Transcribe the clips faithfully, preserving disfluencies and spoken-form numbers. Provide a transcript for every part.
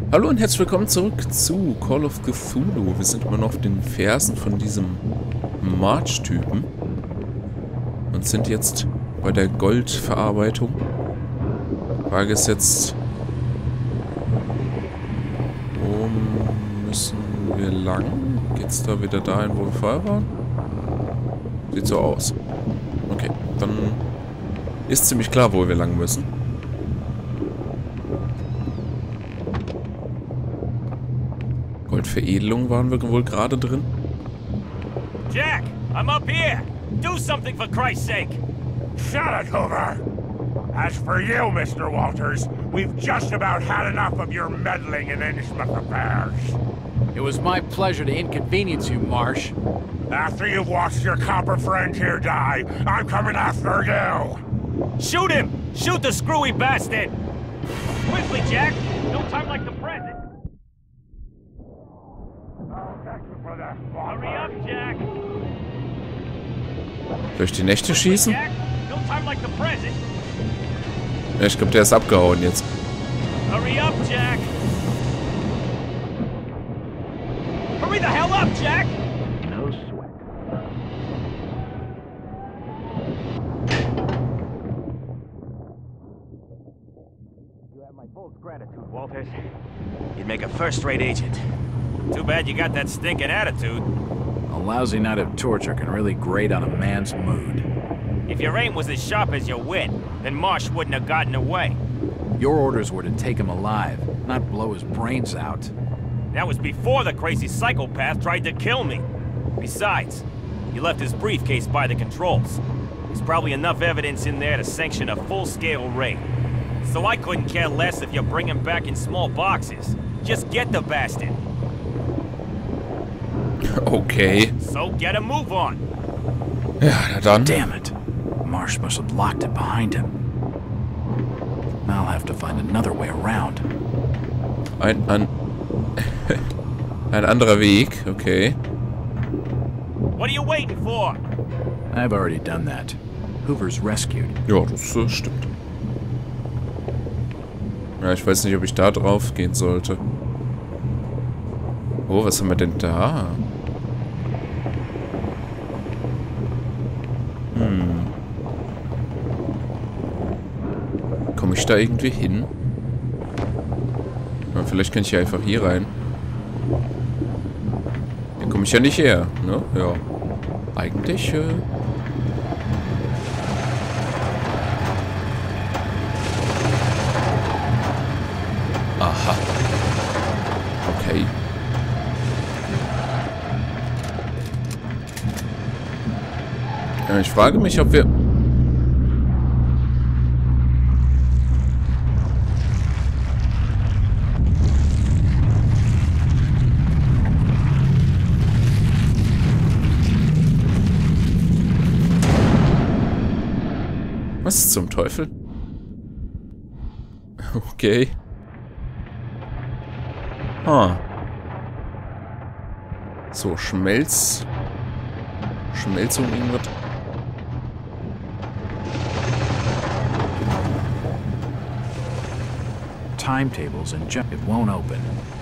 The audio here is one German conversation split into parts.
Hallo und herzlich willkommen zurück zu Call of Cthulhu. Wir sind immer noch auf den Fersen von diesem March-Typen und sind jetzt bei der Goldverarbeitung. Frage ist jetzt, wo müssen wir lang? Geht's da wieder dahin, wo wir vorher waren? Sieht so aus. Okay, dann ist ziemlich klar, wo wir lang müssen. Goldveredelung waren wir wohl gerade drin. Jack, I'm up here. Do something for Christ's sake. Shut it, Hoover. As for you, Mister Walters, we've just about had enough of your meddling in Innsmouth affairs. It was my pleasure to inconvenience you, Marsh. After you've watched your copper friend here die, I'm coming after you. Shoot him! Shoot the screwy bastard! Quickly, Jack! No time like the present. Hurry up, Jack! Durch die Nächte schießen? Jack, no time like the present. Ja, ich glaube, der ist abgehauen jetzt. Hurry up, Jack! Hurry the hell up, Jack! No sweat. You have my full gratitude, Walters. You'd make a first-rate agent. Too bad you got that stinking attitude. A lousy night of torture can really grate on a man's mood. If your aim was as sharp as your wit, then Marsh wouldn't have gotten away. Your orders were to take him alive, not blow his brains out. That was before the crazy psychopath tried to kill me. Besides, he left his briefcase by the controls. There's probably enough evidence in there to sanction a full-scale raid. So I couldn't care less if you bring him back in small boxes. Just get the bastard. Okay. So get a move on. Ja, na dann. Damn it. Marsh must have locked it behind him. I'll have to find another way around. Ein, ein, ein anderer Weg, okay. What are you waiting for? I've already done that. Hoover's rescued. Ja, das äh, stimmt. Ja, ich weiß nicht, ob ich da drauf gehen sollte. Oh, was haben wir denn da? Hm. Komme ich da irgendwie hin? Ja, vielleicht kann ich ja einfach hier rein. Hier komme ich ja nicht her, ne? Ja. Eigentlich, äh... Aha. Okay. Ja, ich frage mich, ob wir... Was zum Teufel? Okay. Ah. So, Schmelz... Schmelzung irgendwas. Timetables and jump. It won't open.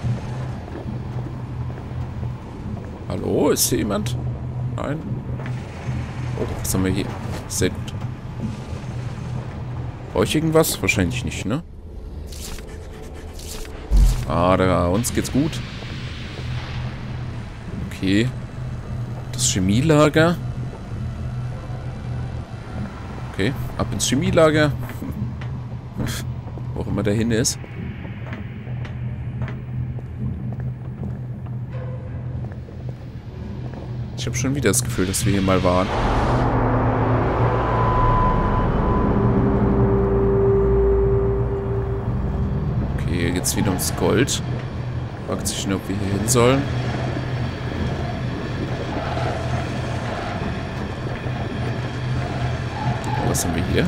Hallo, ist hier jemand? Nein. Oh, was haben wir hier? Sehr gut. Brauche ich irgendwas? Wahrscheinlich nicht, ne? Ah, da, uns geht's gut. Okay. Das Chemielager. Okay, ab ins Chemielager. Wo auch immer der hin ist. Ich habe schon wieder das Gefühl, dass wir hier mal waren. Okay, hier geht's wieder ums Gold. Fragt sich nur, ob wir hier hin sollen. Was haben wir hier?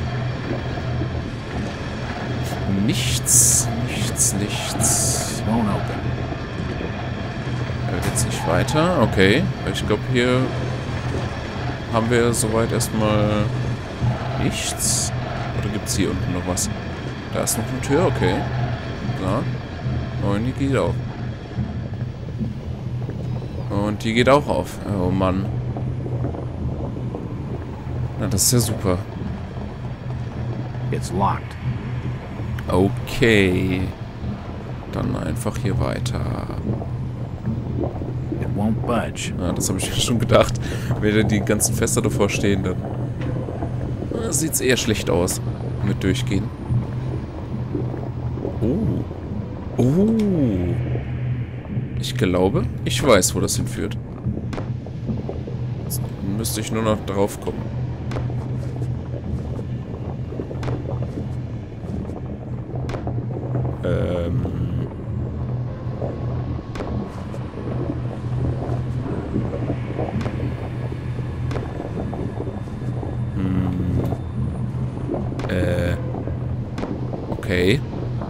Nichts, nichts, nichts. Won't open. Da geht's nicht weiter. Okay. Ich glaube, hier haben wir soweit erstmal nichts. Oder gibt es hier unten noch was? Da ist noch eine Tür, okay. Ja. Und die geht auch. Und die geht auch auf. Oh Mann. Na, das ist ja super. It's locked. Okay. Dann einfach hier weiter. It won't budge. Ja, das habe ich mir schon gedacht. Wenn die ganzen Fässer davor stehen, dann sieht es eher schlecht aus mit Durchgehen. Oh. Oh. Ich glaube, ich weiß, wo das hinführt. Jetzt müsste ich nur noch drauf kommen. Ähm... Äh. Okay.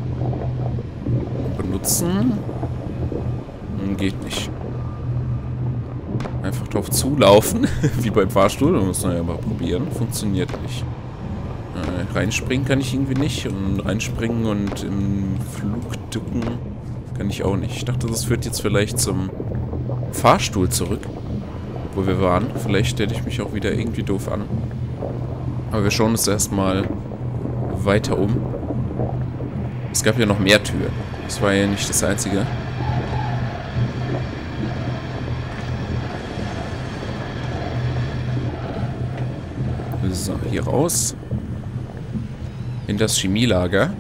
Benutzen. Hm, geht nicht. Einfach drauf zulaufen. Wie beim Fahrstuhl. Da muss man ja mal probieren. Funktioniert nicht. Äh, reinspringen kann ich irgendwie nicht. Und reinspringen und im Flug ducken kann ich auch nicht. Ich dachte, das führt jetzt vielleicht zum Fahrstuhl zurück. Wo wir waren. Vielleicht stelle ich mich auch wieder irgendwie doof an. Aber wir schauen uns erstmal weiter um. Es gab ja noch mehr Türen. Das war ja nicht das einzige. So, hier raus. In das Chemielager.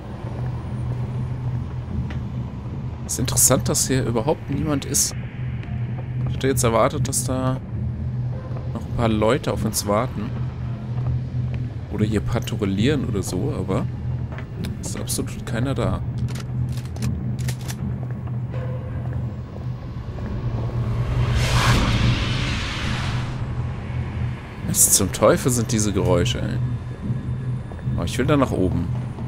Es ist interessant, dass hier überhaupt niemand ist. Ich hätte jetzt erwartet, dass da noch ein paar Leute auf uns warten. Oder hier patrouillieren oder so, aber es ist absolut keiner da. Was zum Teufel sind diese Geräusche, ey? Oh, ich will da nach oben.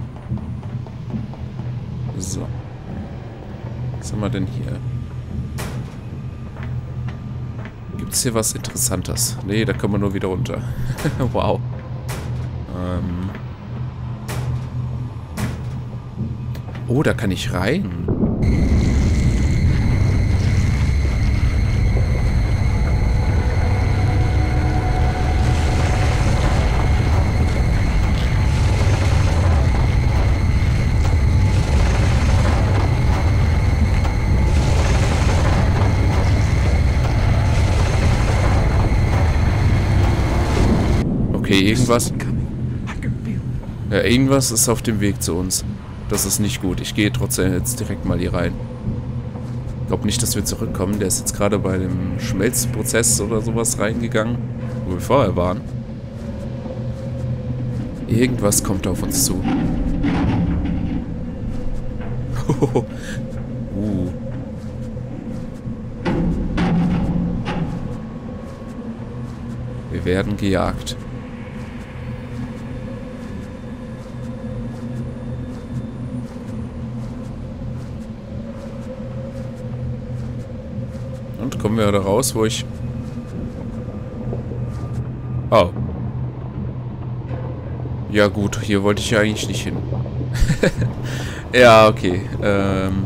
So. Was haben wir denn hier? Gibt es hier was Interessantes? Nee, da kommen wir nur wieder runter. Wow. Ähm. Oh, da kann ich rein. Okay, irgendwas. Ja, irgendwas ist auf dem Weg zu uns. Das ist nicht gut. Ich gehe trotzdem jetzt direkt mal hier rein. Ich glaube nicht, dass wir zurückkommen. Der ist jetzt gerade bei dem Schmelzprozess oder sowas reingegangen, wo wir vorher waren. Irgendwas kommt auf uns zu. uh. Wir werden gejagt. Und kommen wir da raus, wo ich... Oh. Ja gut, hier wollte ich ja eigentlich nicht hin. Ja, okay. Ähm...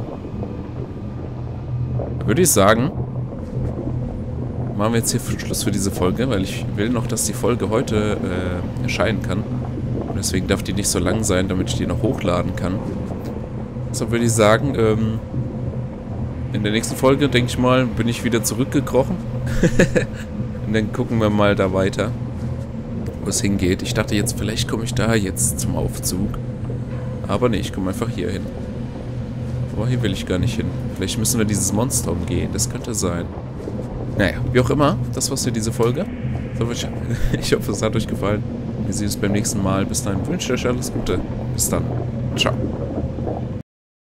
Würde ich sagen... Machen wir jetzt hier Schluss für diese Folge, weil ich will noch, dass die Folge heute äh, erscheinen kann. Und deswegen darf die nicht so lang sein, damit ich die noch hochladen kann. Deshalb würde ich sagen, ähm... in der nächsten Folge, denke ich mal, bin ich wieder zurückgekrochen. Und dann gucken wir mal da weiter, wo es hingeht. Ich dachte jetzt, vielleicht komme ich da jetzt zum Aufzug. Aber nee, ich komme einfach hier hin. Aber hier will ich gar nicht hin. Vielleicht müssen wir dieses Monster umgehen. Das könnte sein. Naja, wie auch immer. Das war's für diese Folge. Ich hoffe, es hat euch gefallen. Wir sehen uns beim nächsten Mal. Bis dahin wünsche ich euch alles Gute. Bis dann. Ciao.